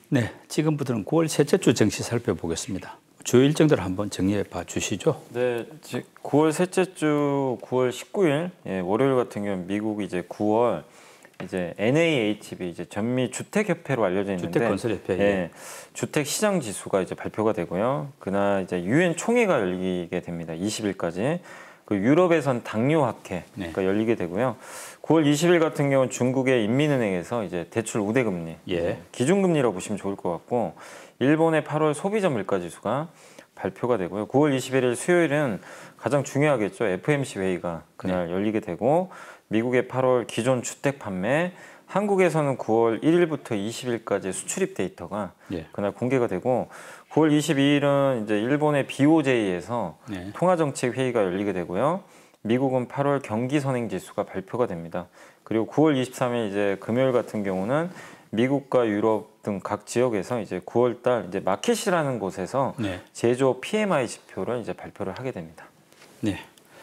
네, 지금부터는 9월 셋째 주 증시 살펴보겠습니다. 주요 일정들을 한번 정리해 봐 주시죠. 네, 9월 셋째 주 9월 19일 월요일 같은 경우는 미국 이제 9월 이제 NAHB 이제 전미 주택협회로 알려져 있는데 주택건설협회 주택 시장 지수가 이제 발표가 되고요. 그날 이제 유엔 총회가 열리게 됩니다. 20일까지. 그 유럽에선 당뇨학회가 열리게 되고요. 9월 20일 같은 경우는 중국의 인민은행에서 이제 대출 우대금리, 기준금리라고 보시면 좋을 것 같고, 일본의 8월 소비자 물가지수가 발표가 되고요. 9월 21일 수요일은 가장 중요하겠죠. FOMC 회의가 그날 열리게 되고, 미국의 8월 기존 주택 판매, 한국에서는 9월 1일부터 20일까지 수출입 데이터가 그날 공개가 되고, 9월 22일은 이제 일본의 BOJ에서 통화정책 회의가 열리게 되고요. 미국은 8월 경기 선행 지수가 발표가 됩니다. 그리고 9월 23일 이제 금요일 같은 경우는 미국과 유럽 등 각 지역에서 이제 9월 달 이제 마켓이라는 곳에서 제조업 PMI 지표를 이제 발표를 하게 됩니다. 네.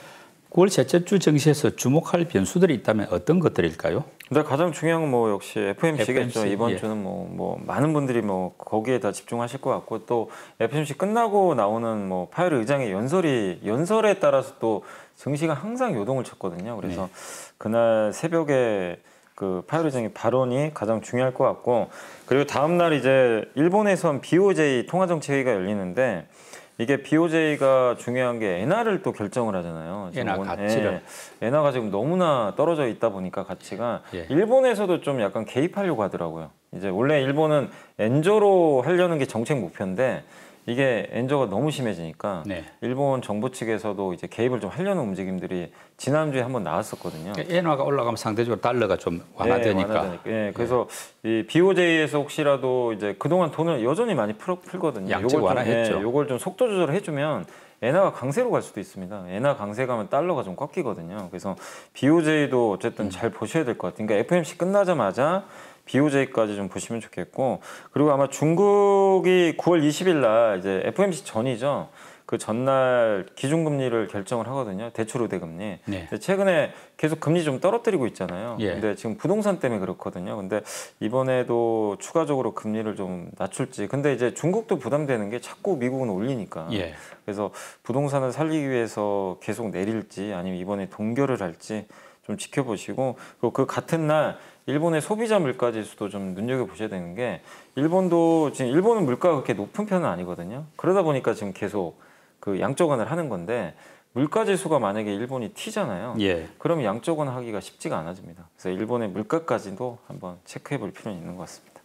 9월 셋째 주 증시에서 주목할 변수들이 있다면 어떤 것들일까요? 근데 가장 중요한 건 뭐 역시 FOMC겠죠. 이번 주는 뭐 많은 분들이 뭐 거기에 다 집중하실 것 같고, 또 FOMC 끝나고 나오는 뭐 파웰 의장의 연설에 따라서 또 증시가 항상 요동을 쳤거든요. 그래서 그날 새벽에 그 파웰 의장의 발언이 가장 중요할 것 같고, 그리고 다음 날 이제 일본에선 BOJ 통화정책 회의가 열리는데, 이게 BOJ가 중요한 게 엔화를 또 결정을 하잖아요. 엔화 가치를. 엔화가 지금 너무나 떨어져 있다 보니까 가치가 일본에서도 좀 약간 개입하려고 하더라고요. 이제 원래 일본은 엔저로 하려는 게 정책 목표인데, 이게 엔저가 너무 심해지니까 일본 정부 측에서도 이제 개입을 좀 하려는 움직임들이 지난주에 한번 나왔었거든요. 엔화가 올라가면 상대적으로 달러가 좀 완화되니까. 그래서 이 BOJ에서 혹시라도 이제 그동안 돈을 여전히 많이 풀거든요. 양적 완화했죠. 요걸 좀 속도 조절을 해주면 엔화가 강세로 갈 수도 있습니다. 엔화 강세 가면 달러가 좀 꺾이거든요. 그래서 BOJ도 어쨌든 잘 보셔야 될 것 같아요. 그러니까 FOMC 끝나자마자 BOJ까지 좀 보시면 좋겠고, 그리고 아마 중국이 9월 20일 날 이제 FOMC 전이죠. 그 전날 기준금리를 결정을 하거든요. 대출 우대금리. 근데 최근에 계속 금리 좀 떨어뜨리고 있잖아요. 근데 지금 부동산 때문에 그렇거든요. 근데 이번에도 추가적으로 금리를 좀 낮출지. 근데 이제 중국도 부담되는 게 자꾸 미국은 올리니까. 그래서 부동산을 살리기 위해서 계속 내릴지 아니면 이번에 동결을 할지 좀 지켜보시고, 그리고 그 같은 날 일본의 소비자 물가 지수도 좀 눈여겨보셔야 되는 게, 일본도 지금 일본은 물가가 그렇게 높은 편은 아니거든요. 그러다 보니까 지금 계속 그 양적완을 하는 건데, 물가 지수가 만약에 일본이 튀잖아요. 그럼 양적완 하기가 쉽지가 않아집니다. 그래서 일본의 물가까지도 한번 체크해 볼 필요는 있는 것 같습니다.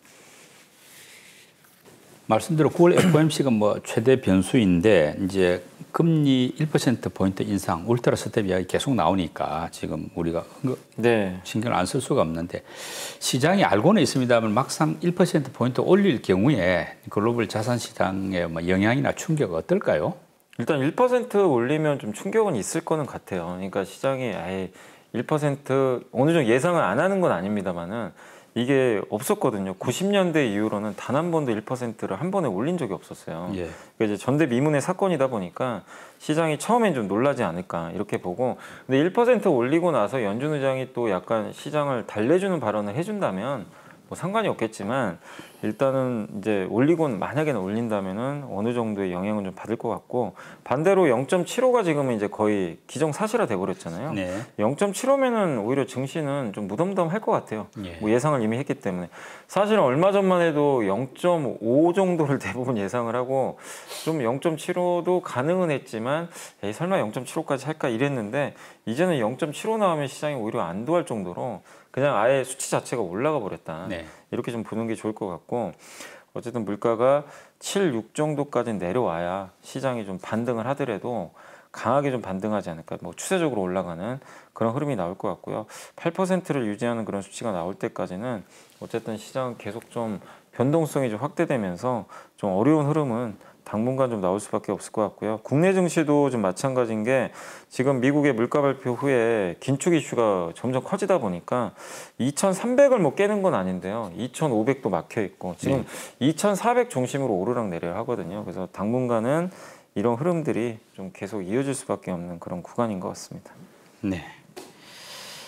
말씀대로 9월 FOMC가 뭐 최대 변수인데, 이제 금리 1%포인트 인상, 울트라 스텝 이야기 계속 나오니까 지금 우리가 신경을 안 쓸 수가 없는데, 시장이 알고는 있습니다만 막상 1%포인트 올릴 경우에 글로벌 자산 시장에 뭐 영향이나 충격은 어떨까요? 일단 1% 올리면 좀 충격은 있을 거는 같아요. 그러니까 시장이 아예 1% 어느 정도 예상을 안 하는 건 아닙니다만은, 이게 없었거든요. 90년대 이후로는 단 한 번도 1%를 한 번에 올린 적이 없었어요. 그러니까 이제 전대미문의 사건이다 보니까 시장이 처음엔 좀 놀라지 않을까 이렇게 보고, 근데 1% 올리고 나서 연준 의장이 또 약간 시장을 달래주는 발언을 해준다면 뭐 상관이 없겠지만, 일단은 이제 만약에는 올린다면은 어느 정도의 영향은 좀 받을 것 같고, 반대로 0.75가 지금은 이제 거의 기정사실화 돼버렸잖아요. 0.75면은 오히려 증시는 좀 무덤덤할 것 같아요. 뭐 예상을 이미 했기 때문에. 사실은 얼마 전만 해도 0.5 정도를 대부분 예상을 하고, 좀 0.75도 가능은 했지만 에이, 설마 0.75까지 할까 이랬는데, 이제는 0.75 나오면 시장이 오히려 안도할 정도로 그냥 아예 수치 자체가 올라가 버렸다. 이렇게 좀 보는 게 좋을 것 같고, 어쨌든 물가가 7, 6 정도까지 내려와야 시장이 좀 반등을 하더라도 강하게 좀 반등하지 않을까. 뭐 추세적으로 올라가는 그런 흐름이 나올 것 같고요. 8%를 유지하는 그런 수치가 나올 때까지는 어쨌든 시장은 계속 좀 변동성이 좀 확대되면서 좀 어려운 흐름은 당분간 좀 나올 수밖에 없을 것 같고요. 국내 증시도 좀 마찬가지인 게, 지금 미국의 물가 발표 후에 긴축 이슈가 점점 커지다 보니까 2,300을 뭐 깨는 건 아닌데요. 2,500도 막혀 있고 지금 2,400 중심으로 오르락내리락 하거든요. 그래서 당분간은 이런 흐름들이 좀 계속 이어질 수밖에 없는 그런 구간인 것 같습니다.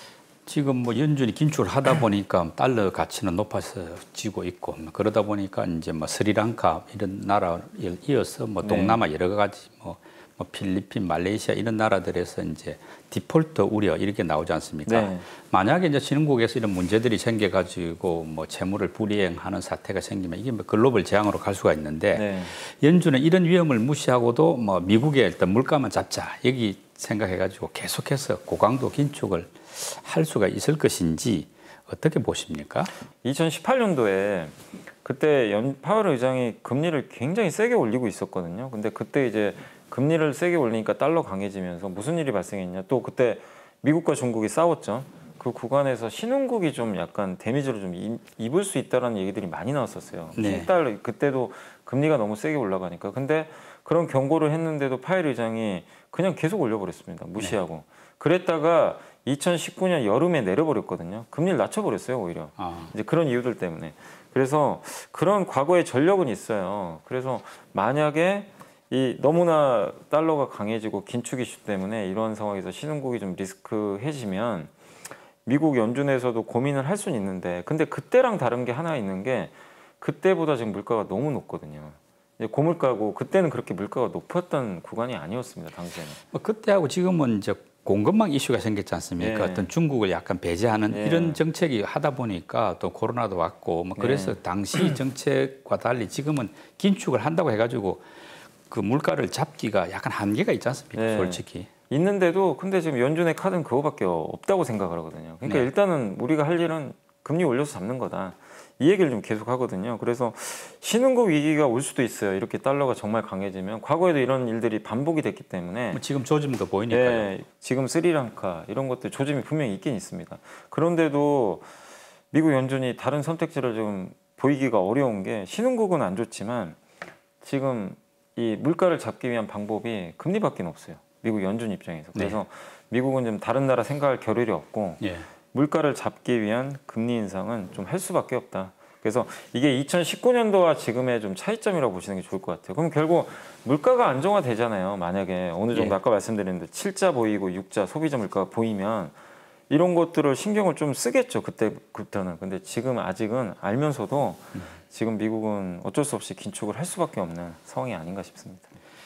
지금 뭐 연준이 긴축을 하다 보니까 달러 가치는 높아지고 있고 그러다 보니까 이제 뭐 스리랑카 이런 나라에 이어서 뭐 동남아 여러 가지 뭐 필리핀, 말레이시아 이런 나라들에서 이제 디폴트 우려 이렇게 나오지 않습니까? 네. 만약에 이제 신흥국에서 이런 문제들이 생겨가지고 뭐 채무를 불이행하는 사태가 생기면 이게 뭐 글로벌 재앙으로 갈 수가 있는데 연준은 이런 위험을 무시하고도 뭐 미국의 일단 물가만 잡자 여기 생각해가지고 계속해서 고강도 긴축을 할 수가 있을 것인지 어떻게 보십니까? 2018년도에 그때 파월 의장이 금리를 굉장히 세게 올리고 있었거든요. 근데 그때 이제 금리를 세게 올리니까 달러 강해지면서 무슨 일이 발생했냐. 또 그때 미국과 중국이 싸웠죠. 그 구간에서 신흥국이 좀 약간 데미지를 좀 입을 수 있다는 얘기들이 많이 나왔었어요. 달러 그때도 금리가 너무 세게 올라가니까. 근데 그런 경고를 했는데도 파월 의장이 그냥 계속 올려버렸습니다. 무시하고. 그랬다가 2019년 여름에 내려버렸거든요. 금리를 낮춰버렸어요, 오히려. 이제 그런 이유들 때문에. 그래서 그런 과거의 전력은 있어요. 그래서 만약에 이 너무나 달러가 강해지고 긴축 이슈 때문에 이런 상황에서 신흥국이 좀 리스크해지면 미국 연준에서도 고민을 할 수는 있는데 근데 그때랑 다른 게 하나 있는 게 그때보다 지금 물가가 너무 높거든요. 이제 고물가고 그때는 그렇게 물가가 높았던 구간이 아니었습니다. 당시에는. 그때하고 지금은 이제 공급망 이슈가 생겼지 않습니까? 어떤 중국을 약간 배제하는 이런 정책이 하다 보니까 또 코로나도 왔고 뭐 그래서 당시 정책과 달리 지금은 긴축을 한다고 해가지고 그 물가를 잡기가 약간 한계가 있지 않습니까? 솔직히. 있는데도 근데 지금 연준의 카드는 그거밖에 없다고 생각을 하거든요. 그러니까 일단은 우리가 할 일은 금리 올려서 잡는 거다. 이 얘기를 좀 계속 하거든요. 그래서 신흥국 위기가 올 수도 있어요. 이렇게 달러가 정말 강해지면. 과거에도 이런 일들이 반복이 됐기 때문에. 지금 조짐도 보이니까요. 지금 스리랑카 이런 것들 조짐이 분명히 있긴 있습니다. 그런데도 미국 연준이 다른 선택지를 좀 보이기가 어려운 게 신흥국은 안 좋지만 지금 이 물가를 잡기 위한 방법이 금리밖에 없어요. 미국 연준 입장에서. 그래서 미국은 좀 다른 나라 생각할 겨를이 없고 물가를 잡기 위한 금리 인상은 좀 할 수밖에 없다. 그래서 이게 2019년도와 지금의 좀 차이점이라고 보시는 게 좋을 것 같아요. 그럼 결국 물가가 안정화되잖아요. 만약에 어느 정도 아까 말씀드렸는데 7자 보이고 6자 소비자 물가가 보이면 이런 것들을 신경을 좀 쓰겠죠. 그때부터는. 근데 지금 아직은 알면서도 지금 미국은 어쩔 수 없이 긴축을 할 수밖에 없는 상황이 아닌가 싶습니다.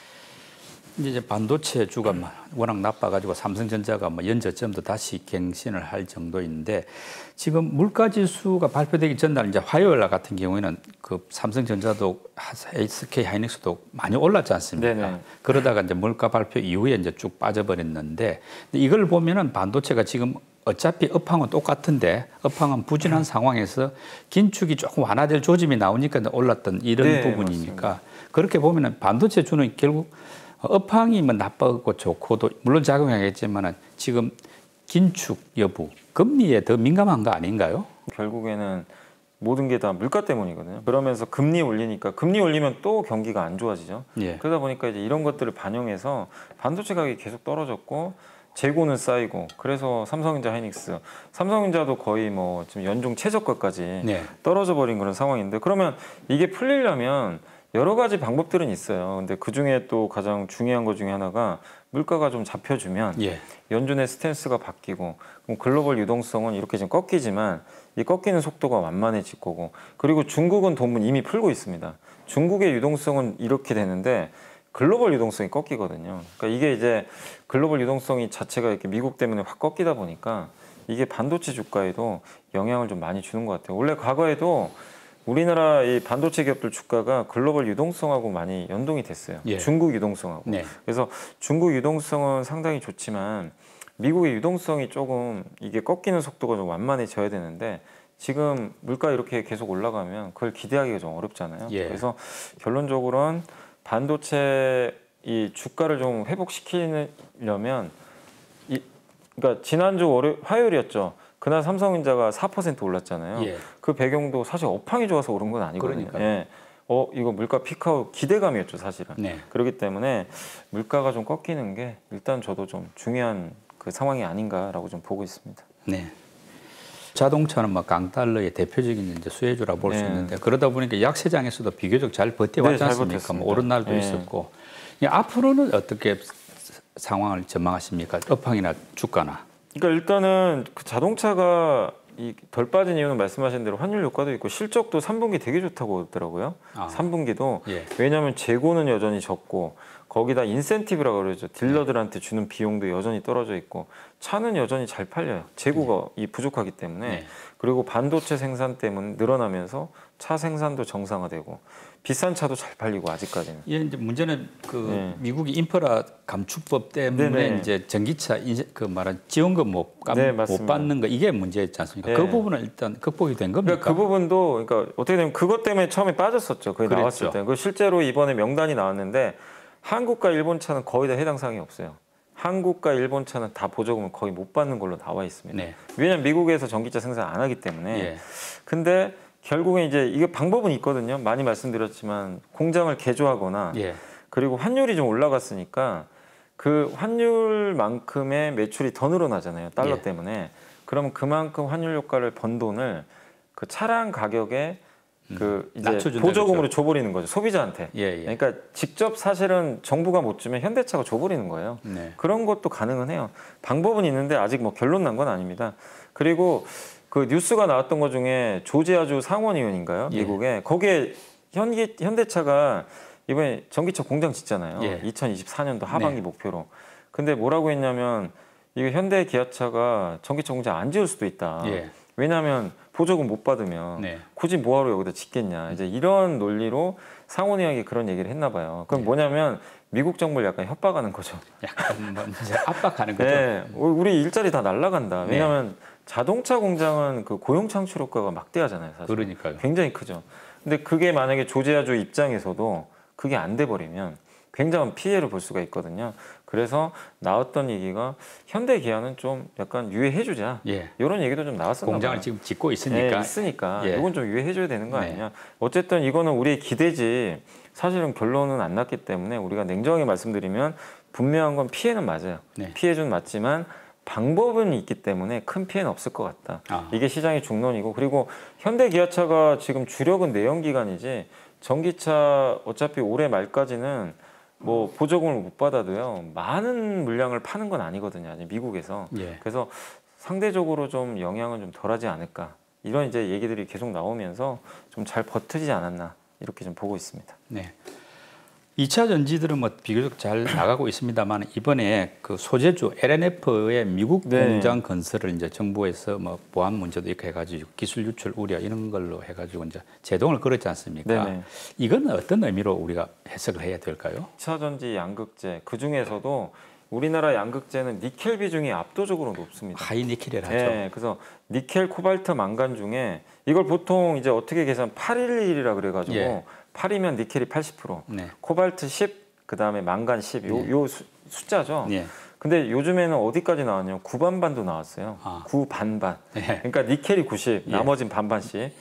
이제 반도체 주가 워낙 나빠가지고 삼성전자가 뭐 연저점도 다시 갱신을 할 정도인데 지금 물가 지수가 발표되기 전날 이제 화요일 날 같은 경우에는 그 삼성전자도 SK 하이닉스도 많이 올랐지 않습니까? 그러다가 이제 물가 발표 이후에 이제 쭉 빠져버렸는데 이걸 보면은 반도체가 지금 어차피 업황은 똑같은데 업황은 부진한 상황에서 긴축이 조금 완화될 조짐이 나오니까 올랐던 이런 부분이니까 맞습니다. 그렇게 보면은 반도체 주는 결국 업황이 뭐 나쁘고 좋고도 물론 작용하겠지만 지금 긴축 여부, 금리에 더 민감한 거 아닌가요? 결국에는 모든 게 다 물가 때문이거든요. 그러면서 금리 올리니까 금리 올리면 또 경기가 안 좋아지죠. 그러다 보니까 이제 이런 것들을 반영해서 반도체 가격이 계속 떨어졌고 재고는 쌓이고 그래서 삼성전자 하이닉스, 삼성전자도 거의 뭐 지금 연중 최저가까지 떨어져 버린 그런 상황인데 그러면 이게 풀리려면 여러 가지 방법들은 있어요. 근데 그 중에 또 가장 중요한 것 중에 하나가 물가가 좀 잡혀주면 연준의 스탠스가 바뀌고 그럼 글로벌 유동성은 이렇게 지금 꺾이지만 이 꺾이는 속도가 완만해질 거고 그리고 중국은 돈은 이미 풀고 있습니다. 중국의 유동성은 이렇게 되는데 글로벌 유동성이 꺾이거든요. 그러니까 이게 이제 글로벌 유동성이 자체가 이렇게 미국 때문에 확 꺾이다 보니까 이게 반도체 주가에도 영향을 좀 많이 주는 것 같아요. 원래 과거에도 우리나라 이 반도체 기업들 주가가 글로벌 유동성하고 많이 연동이 됐어요. 중국 유동성하고. 그래서 중국 유동성은 상당히 좋지만 미국의 유동성이 조금 이게 꺾이는 속도가 좀 완만해져야 되는데 지금 물가 이렇게 계속 올라가면 그걸 기대하기가 좀 어렵잖아요. 그래서 결론적으로는 반도체 이 주가를 좀 회복시키려면 그러니까 지난주 화요일이었죠. 그날 삼성전자가 4% 올랐잖아요. 그 배경도 사실 업황이 좋아서 오른 건 아니거든요. 이거 물가 피크아웃 기대감이었죠, 사실은. 그렇기 때문에 물가가 좀 꺾이는 게 일단 저도 좀 중요한 그 상황이 아닌가라고 좀 보고 있습니다. 자동차는 뭐 강달러의 대표적인 이제 수혜주라고 볼 수 있는데 그러다 보니까 약세장에서도 비교적 잘 버텨왔지 않습니까? 뭐 오른 날도 있었고 앞으로는 어떻게 상황을 전망하십니까? 업황이나 주가나? 그러니까 일단은 그 자동차가 덜 빠진 이유는 말씀하신 대로 환율 효과도 있고 실적도 3분기 되게 좋다고 하더라고요. 3분기도. 예. 왜냐하면 재고는 여전히 적고 거기다 인센티브라고 그러죠. 딜러들한테 주는 비용도 여전히 떨어져 있고 차는 여전히 잘 팔려요. 재고가 부족하기 때문에. 그리고 반도체 생산 때문에 늘어나면서 차 생산도 정상화되고 비싼 차도 잘 팔리고 아직까지는. 예, 이제 문제는 미국이 인프라 감축법 때문에 네네. 이제 전기차 그 말한 지원금 못 받는 거 이게 문제였지 않습니까? 그 부분은 일단 극복이 된 겁니까? 그러니까 그 부분도 그러니까 어떻게 되면 그것 때문에 처음에 빠졌었죠. 그게 나왔을 때. 그 실제로 이번에 명단이 나왔는데 한국과 일본 차는 거의 다 해당 사항이 없어요. 한국과 일본 차는 다 보조금을 거의 못 받는 걸로 나와 있습니다. 왜냐하면 미국에서 전기차 생산 안 하기 때문에. 근데 결국에 이제 이게 방법은 있거든요. 많이 말씀드렸지만 공장을 개조하거나 그리고 환율이 좀 올라갔으니까 그 환율만큼의 매출이 더 늘어나잖아요. 달러 때문에. 그러면 그만큼 환율 효과를 번 돈을 그 차량 가격에 그 이제 보조금으로 그렇죠. 줘버리는 거죠. 소비자한테. 그러니까 직접 사실은 정부가 못 주면 현대차가 줘버리는 거예요. 그런 것도 가능은 해요. 방법은 있는데 아직 뭐 결론 난 건 아닙니다. 그리고 그 뉴스가 나왔던 것 중에 조지아주 상원의원인가요? 미국에. 거기에 현대차가 이번에 전기차 공장 짓잖아요. 2024년도 하반기 목표로. 근데 뭐라고 했냐면 이게 현대 기아차가 전기차 공장 안 지을 수도 있다. 왜냐하면 보조금 못 받으면 굳이 뭐하러 여기다 짓겠냐. 이제 이런 논리로 상원의원이 그런 얘기를 했나 봐요. 그럼 뭐냐면 미국 정부를 약간 협박하는 거죠. 약간 이제 압박하는 거죠. 우리 일자리 다 날라간다. 왜냐하면 자동차 공장은 그 고용 창출 효과가 막대하잖아요. 사실. 그러니까요. 굉장히 크죠. 근데 그게 만약에 조지아주 입장에서도 그게 안 돼 버리면 굉장한 피해를 볼 수가 있거든요. 그래서 나왔던 얘기가 현대 기아는 좀 약간 유예해주자. 이런 얘기도 좀 나왔었나 공장을 봐요. 지금 짓고 있으니까. 있으니까 이건 좀 유예해줘야 되는 거 아니냐. 어쨌든 이거는 우리의 기대지 사실은 결론은 안 났기 때문에 우리가 냉정하게 말씀드리면 분명한 건 피해는 맞아요. 피해는 맞지만 방법은 있기 때문에 큰 피해는 없을 것 같다. 이게 시장의 중론이고 그리고 현대 기아차가 지금 주력은 내연기관이지 전기차 어차피 올해 말까지는 뭐 보조금을 못 받아도요 많은 물량을 파는 건 아니거든요. 아직 미국에서. 그래서 상대적으로 좀 영향은 좀 덜하지 않을까 이런 이제 얘기들이 계속 나오면서 좀 잘 버티지 않았나 이렇게 좀 보고 있습니다. 2차 전지들은 뭐 비교적 잘 나가고 있습니다만 이번에 그 소재주 LNF의 미국 공장 건설을 이제 정부에서 뭐 보안 문제도 이렇게 해가지고 기술 유출 우려 이런 걸로 해가지고 이제 제동을 걸었지 않습니까? 이건 어떤 의미로 우리가 해석을 해야 될까요? 2차 전지 양극재 그 중에서도 우리나라 양극재는 니켈 비중이 압도적으로 높습니다. 하이 니켈이라 하죠. 그래서 니켈, 코발트, 망간 중에 이걸 보통 이제 어떻게 계산 811이라 그래가지고 8이면 니켈이 80%, 코발트 10, 그 다음에 망간 10, 요 숫자죠. 근데 요즘에는 어디까지 나왔냐면 9반반도 나왔어요. 9반반. 그러니까 니켈이 90, 나머진 반반씩.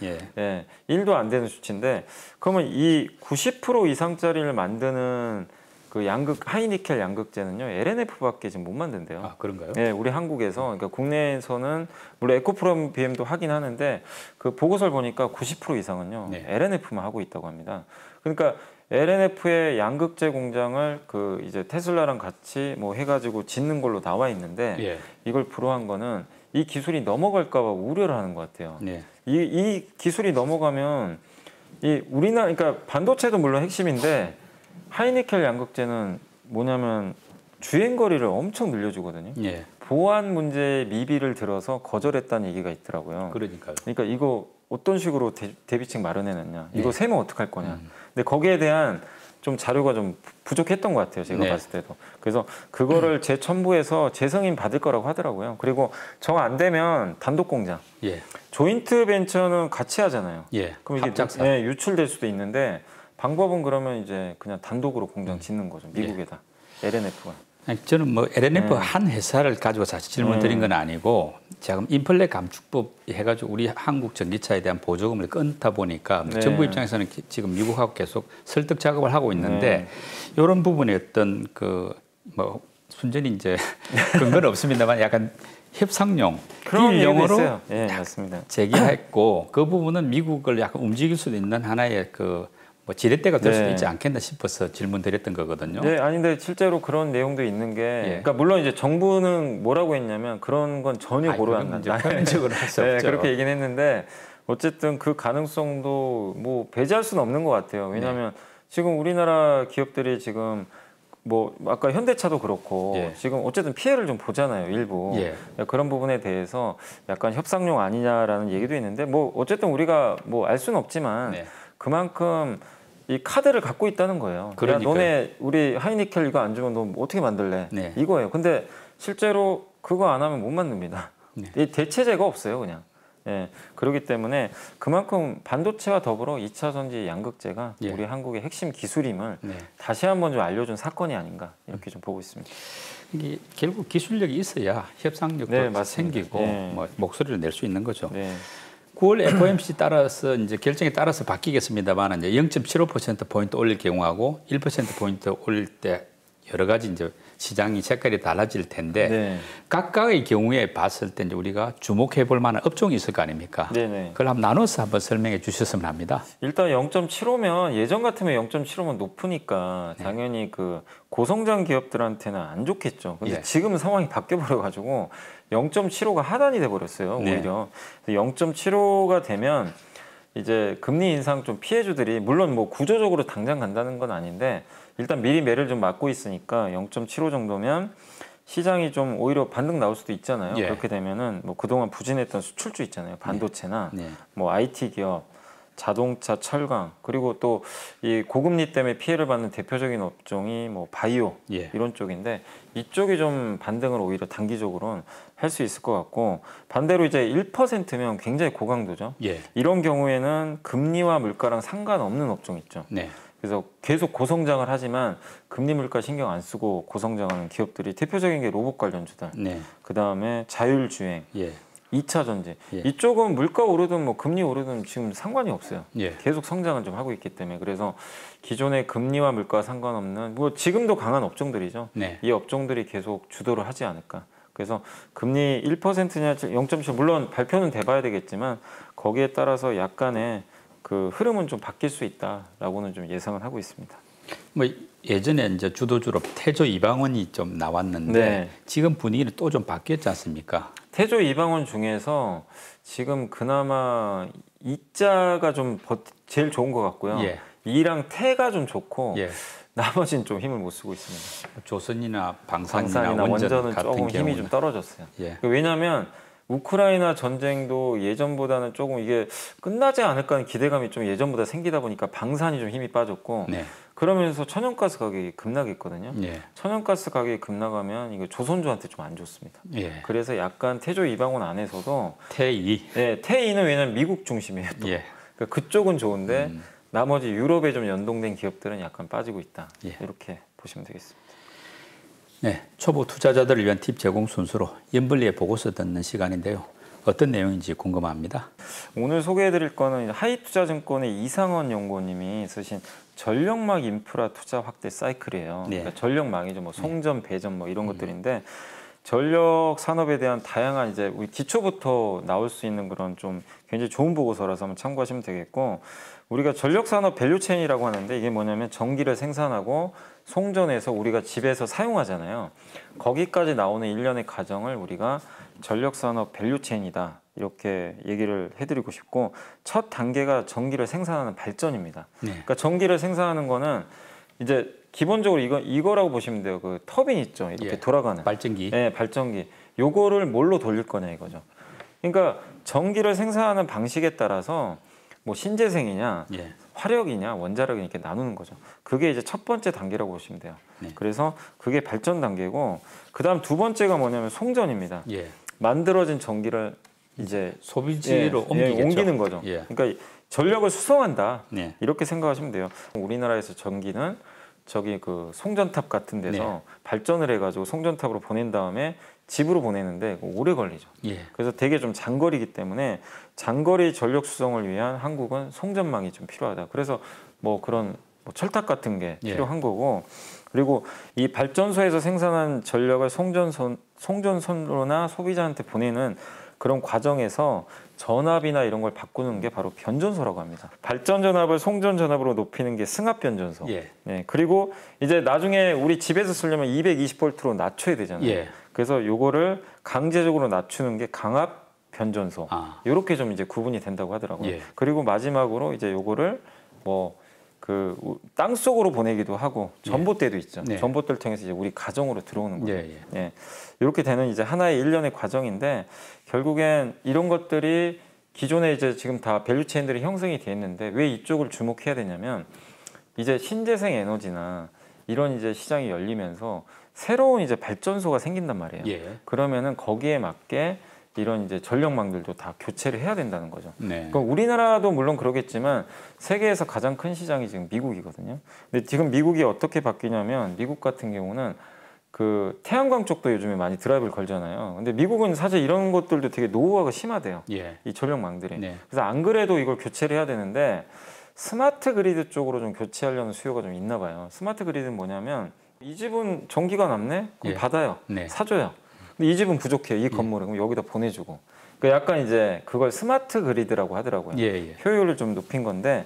1도 안 되는 수치인데 그러면 이 90% 이상짜리를 만드는 그 하이니켈 양극재는요 LNF밖에 지금 못 만든대요. 그런가요? 우리 한국에서 그러니까 국내에서는 물론 에코프로비엠도 하긴 하는데 그 보고서를 보니까 90% 이상은요 LNF만 하고 있다고 합니다. 그러니까 LNF의 양극재 공장을 그 이제 테슬라랑 같이 뭐 해가지고 짓는 걸로 나와 있는데 이걸 불허한 거는 이 기술이 넘어갈까봐 우려를 하는 것 같아요. 이 기술이 넘어가면 이 우리나라 그러니까 반도체도 물론 핵심인데. 하이니켈 양극재는 뭐냐면 주행거리를 엄청 늘려주거든요. 보안 문제의 미비를 들어서 거절했다는 얘기가 있더라고요. 그러니까요. 그러니까 이거 어떤 식으로 대비책 마련해놨냐. 이거 세면 어떡할 거냐. 근데 거기에 대한 좀 자료가 좀 부족했던 것 같아요. 제가 봤을 때도. 그래서 그거를 재첨부해서 재승인 받을 거라고 하더라고요. 그리고 정 안 되면 단독 공장. 조인트 벤처는 같이 하잖아요. 그럼 이게 유출될 수도 있는데 방법은 그러면 이제 그냥 단독으로 공장 짓는 거죠. 미국에다. LNF가. 저는 뭐 LNF 한 회사를 가지고 사실 질문 드린 건 아니고 지금 인플레 감축법 해가지고 우리 한국 전기차에 대한 보조금을 끊다 보니까 정부 입장에서는 지금 미국하고 계속 설득 작업을 하고 있는데 이런 부분에 어떤 그 뭐 순전히 이제 근거는 없습니다만 약간 협상용 딜용으로 맞습니다. 제기했고 그 부분은 미국을 약간 움직일 수도 있는 하나의 그 뭐 지렛대가 될 수도 네. 있지 않겠나 싶어서 질문드렸던 거거든요. 네, 아닌데 실제로 그런 내용도 있는 게, 그러니까 물론 이제 정부는 뭐라고 했냐면 그런 건 전혀 고려 안 한다. 표면적으로 할 수 네, 없죠. 그렇게 얘기는 했는데 어쨌든 그 가능성도 뭐 배제할 수는 없는 것 같아요. 왜냐하면 지금 우리나라 기업들이 지금 뭐 아까 현대차도 그렇고 지금 어쨌든 피해를 좀 보잖아요, 일부. 그런 부분에 대해서 약간 협상용 아니냐라는 얘기도 있는데 뭐 어쨌든 우리가 뭐 알 수는 없지만 그만큼 이 카드를 갖고 있다는 거예요. 야, 너네 우리 하이니켈 이거 안 주면 너 어떻게 만들래? 이거예요. 근데 실제로 그거 안 하면 못 만듭니다. 이 대체제가 없어요, 그냥. 그렇기 때문에 그만큼 반도체와 더불어 2차 전지 양극재가 우리 한국의 핵심 기술임을 다시 한번 좀 알려준 사건이 아닌가 이렇게 좀 보고 있습니다. 이게 결국 기술력이 있어야 협상력도 생기고 뭐 목소리를 낼 수 있는 거죠. 9월 FOMC 따라서 이제 결정에 따라서 바뀌겠습니다만 이제 0.75% 포인트 올릴 경우하고 1% 포인트 올릴 때 여러 가지 이제 시장이 색깔이 달라질 텐데 각각의 경우에 봤을 때 이제 우리가 주목해 볼 만한 업종이 있을 거 아닙니까? 그걸 한번 나눠서 한번 설명해 주셨으면 합니다. 일단 0.75면 예전 같으면 0.75면 높으니까 당연히 그 고성장 기업들한테는 안 좋겠죠. 근데 지금은 상황이 바뀌어 버려 가지고 0.75가 하단이 돼 버렸어요. 오히려 0.75가 되면 이제 금리 인상 좀 피해주들이 물론 뭐 구조적으로 당장 간다는 건 아닌데 일단 미리 매를 좀 막고 있으니까 0.75 정도면 시장이 좀 오히려 반등 나올 수도 있잖아요. 그렇게 되면은 뭐 그동안 부진했던 수출주 있잖아요. 반도체나 뭐 IT 기업, 자동차, 철강 그리고 또 이 고금리 때문에 피해를 받는 대표적인 업종이 뭐 바이오 이런 쪽인데 이쪽이 좀 반등을 오히려 단기적으로는 할 수 있을 것 같고 반대로 이제 1%면 굉장히 고강도죠. 이런 경우에는 금리와 물가랑 상관없는 업종 있죠. 그래서 계속 고성장을 하지만 금리 물가 신경 안 쓰고 고성장하는 기업들이 대표적인 게 로봇 관련주들. 그다음에 자율주행, 2차 전지. 이쪽은 물가 오르든 뭐 금리 오르든 지금 상관이 없어요. 계속 성장을 좀 하고 있기 때문에 그래서 기존의 금리와 물가와 상관없는 뭐 지금도 강한 업종들이죠. 이 업종들이 계속 주도를 하지 않을까. 그래서 금리 1%냐 0.7 물론 발표는 돼봐야 되겠지만 거기에 따라서 약간의 그 흐름은 좀 바뀔 수 있다라고는 좀 예상을 하고 있습니다. 뭐 예전에 이제 주도주로 태조 이방원이 좀 나왔는데 지금 분위기는 또 좀 바뀌었지 않습니까? 태조 이방원 중에서 지금 그나마 이자가 좀 제일 좋은 것 같고요. 이랑 태가 좀 좋고 나머지는 좀 힘을 못 쓰고 있습니다. 조선이나 방산이나 원전은 조금 힘이 좀 떨어졌어요. 왜냐하면 우크라이나 전쟁도 예전보다는 조금 이게 끝나지 않을까 하는 기대감이 좀 예전보다 생기다 보니까 방산이 좀 힘이 빠졌고 그러면서 천연가스 가격이 급락했거든요. 천연가스 가격이 급락하면 이거 조선주한테 좀 안 좋습니다. 그래서 약간 태조 이방원 안에서도 태이. 태이는 왜냐면 미국 중심이에요. 또. 그러니까 그쪽은 좋은데 나머지 유럽에 좀 연동된 기업들은 약간 빠지고 있다. 이렇게 보시면 되겠습니다. 초보 투자자들을 위한 팁 제공 순서로 연불리의 보고서 듣는 시간인데요. 어떤 내용인지 궁금합니다. 오늘 소개해드릴 거는 하이투자증권의 이상원 연구원님이 쓰신 전력막 인프라 투자 확대 사이클이에요. 그러니까 전력망이죠. 뭐 송전, 배전 뭐 이런 것들인데 전력 산업에 대한 다양한 이제 우리 기초부터 나올 수 있는 그런 좀 굉장히 좋은 보고서라서 한번 참고하시면 되겠고 우리가 전력 산업 밸류체인이라고 하는데 이게 뭐냐면 전기를 생산하고 송전해서 우리가 집에서 사용하잖아요. 거기까지 나오는 일련의 과정을 우리가 전력 산업 밸류체인이다. 이렇게 얘기를 해드리고 싶고 첫 단계가 전기를 생산하는 발전입니다. 그러니까 전기를 생산하는 거는 이제 기본적으로 이거라고 보시면 돼요. 그 터빈 있죠. 이렇게 돌아가는 발전기. 발전기. 요거를 뭘로 돌릴 거냐 이거죠. 그러니까 전기를 생산하는 방식에 따라서 뭐 신재생이냐, 화력이냐, 원자력이냐 이렇게 나누는 거죠. 그게 이제 첫 번째 단계라고 보시면 돼요. 그래서 그게 발전 단계고, 그다음 두 번째가 뭐냐면 송전입니다. 만들어진 전기를 이제 소비지로 옮기는 거죠. 그러니까 전력을 수송한다 이렇게 생각하시면 돼요. 우리나라에서 전기는 저기 그 송전탑 같은 데서 발전을 해가지고 송전탑으로 보낸 다음에 집으로 보내는데 오래 걸리죠. 그래서 되게 좀 장거리이기 때문에 장거리 전력 수송을 위한 한국은 송전망이 좀 필요하다. 그래서 뭐 그런 뭐 철탑 같은 게 필요한 거고, 그리고 이 발전소에서 생산한 전력을 송전선로나 소비자한테 보내는 그런 과정에서 전압이나 이런 걸 바꾸는 게 바로 변전소라고 합니다. 발전 전압을 송전 전압으로 높이는 게 승합 변전소. 예. 네, 그리고 이제 나중에 우리 집에서 쓰려면 220V로 낮춰야 되잖아요. 예. 그래서 요거를 강제적으로 낮추는 게 강압 변전소. 이렇게 좀 이제 구분이 된다고 하더라고요. 예. 그리고 마지막으로 이제 요거를 뭐 땅 속으로 보내기도 하고 전봇대도 있죠. 네. 전봇대를 통해서 이제 우리 가정으로 들어오는 거죠. 예. 예. 이렇게 되는 이제 하나의 일련의 과정인데 결국엔 이런 것들이 기존에 이제 지금 다 밸류체인들이 형성이 돼 있는데 왜 이쪽을 주목해야 되냐면 이제 신재생 에너지나 이런 이제 시장이 열리면서 새로운 이제 발전소가 생긴단 말이에요. 예. 그러면은 거기에 맞게 이런 이제 전력망들도 다 교체를 해야 된다는 거죠. 네. 그럼 우리나라도 물론 그러겠지만 세계에서 가장 큰 시장이 지금 미국이거든요. 근데 지금 미국이 어떻게 바뀌냐면 미국 같은 경우는 그 태양광 쪽도 요즘에 많이 드라이브를 걸잖아요. 근데 미국은 사실 이런 것들도 되게 노후화가 심하대요. 예. 이 전력망들이. 네. 그래서 안 그래도 이걸 교체를 해야 되는데 스마트 그리드 쪽으로 좀 교체하려는 수요가 좀 있나 봐요. 스마트 그리드는 뭐냐면 이 집은 전기가 남네? 그럼 받아요. 네. 사줘요. 근데 이 집은 부족해요. 이 건물은. 그럼 여기다 보내주고. 그러니까 약간 이제 그걸 스마트 그리드라고 하더라고요. 효율을 좀 높인 건데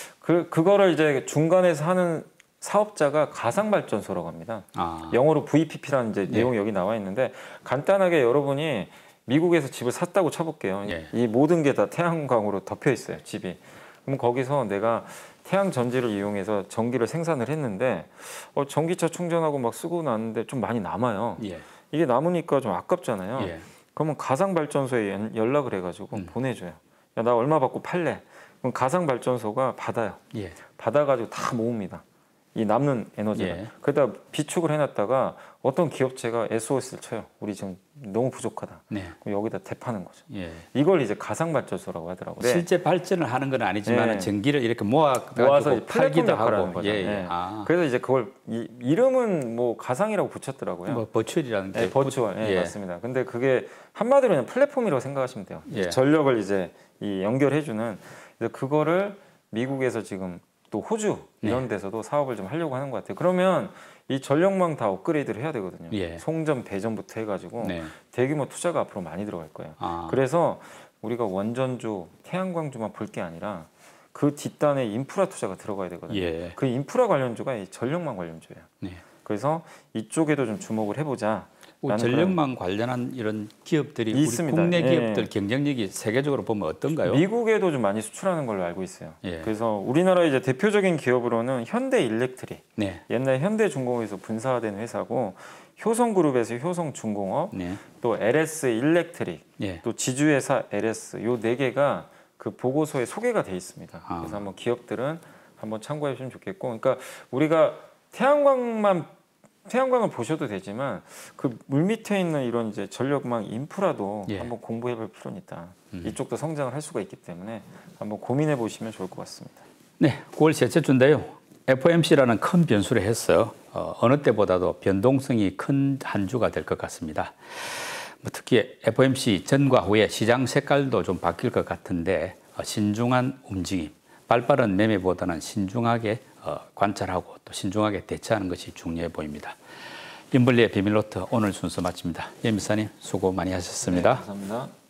그거를 이제 중간에서 하는 사업자가 가상발전소라고 합니다. 영어로 VPP라는 이제 내용이 여기 나와 있는데 간단하게 여러분이 미국에서 집을 샀다고 쳐볼게요. 이 모든 게 다 태양광으로 덮여 있어요. 집이. 그럼 거기서 내가 태양 전지를 이용해서 전기를 생산을 했는데 전기차 충전하고 막 쓰고 나는데 좀 많이 남아요. 이게 남으니까 좀 아깝잖아요. 그러면 가상발전소에 연락을 해가지고 보내줘요. 야, 나 얼마 받고 팔래? 그럼 가상발전소가 받아요. 받아가지고 다 모읍니다. 이 남는 에너지를. 그러다 비축을 해놨다가 어떤 기업체가 SOS를 쳐요. 우리 지금 너무 부족하다. 그럼 여기다 대파는 거죠. 이걸 이제 가상발전소라고 하더라고요. 실제 발전을 하는 건 아니지만 전기를 이렇게 모아서 팔기도 하고. 거죠. 그래서 이제 그걸 이름은 뭐 가상이라고 붙였더라고요. 뭐 버추얼이라는 게. 버추얼. 맞습니다. 근데 그게 한마디로 그냥 플랫폼이라고 생각하시면 돼요. 전력을 이제 연결해주는. 그래서 그거를 미국에서 지금 또 호주 이런 데서도 사업을 좀 하려고 하는 것 같아요. 그러면 이 전력망 다 업그레이드를 해야 되거든요. 송전, 배전부터 해가지고 대규모 투자가 앞으로 많이 들어갈 거예요. 그래서 우리가 원전주, 태양광주만 볼 게 아니라 그 뒷단에 인프라 투자가 들어가야 되거든요. 그 인프라 관련주가 이 전력망 관련주예요. 그래서 이쪽에도 좀 주목을 해보자. 전력망 관련한 이런 기업들이 있습니다. 우리 국내 기업들 경쟁력이 세계적으로 보면 어떤가요? 미국에도 좀 많이 수출하는 걸로 알고 있어요. 그래서 우리나라 이제 대표적인 기업으로는 현대일렉트릭, 옛날 현대중공업에서 분사된 회사고 효성그룹에서 효성중공업, 또 LS일렉트릭, 또 지주회사 LS 요 네 개가 그 보고서에 소개가 돼 있습니다. 그래서 한번 기업들은 한번 참고해 주시면 좋겠고, 그러니까 우리가 태양광을 보셔도 되지만 그 물 밑에 있는 이런 이제 전력망 인프라도 한번 공부해볼 필요는 있다. 이쪽도 성장을 할 수가 있기 때문에 한번 고민해 보시면 좋을 것 같습니다. 네, 9월 셋째 주인데요. FOMC라는 큰 변수를 해서 어느 때보다도 변동성이 큰 한 주가 될 것 같습니다. 특히 FOMC 전과 후에 시장 색깔도 좀 바뀔 것 같은데 신중한 움직임, 발빠른 매매보다는 신중하게 관찰하고 또 신중하게 대처하는 것이 중요해 보입니다. 인블리의 비밀노트 오늘 순서 마칩니다. 예 미사님 수고 많이 하셨습니다. 네, 감사합니다.